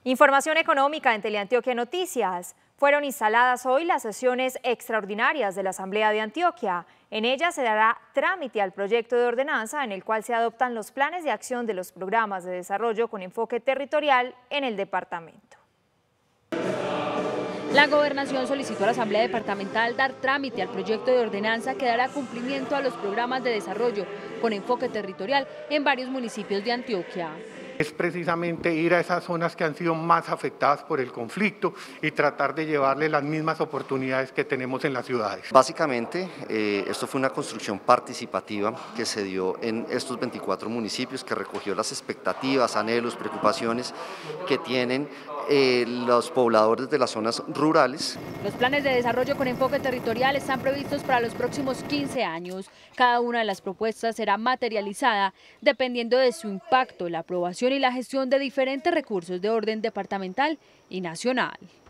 Información económica en Teleantioquia Noticias. Fueron instaladas hoy las sesiones extraordinarias de la Asamblea de Antioquia. En ellas se dará trámite al proyecto de ordenanza en el cual se adoptan los planes de acción de los programas de desarrollo con enfoque territorial en el departamento. La Gobernación solicitó a la Asamblea Departamental dar trámite al proyecto de ordenanza que dará cumplimiento a los programas de desarrollo con enfoque territorial en varios municipios de Antioquia. Es precisamente ir a esas zonas que han sido más afectadas por el conflicto y tratar de llevarle las mismas oportunidades que tenemos en las ciudades. Básicamente, esto fue una construcción participativa que se dio en estos 24 municipios, que recogió las expectativas, anhelos, preocupaciones que tienen los pobladores de las zonas rurales. Los planes de desarrollo con enfoque territorial están previstos para los próximos 15 años. Cada una de las propuestas será materializada dependiendo de su impacto, la aprobación y la gestión de diferentes recursos de orden departamental y nacional.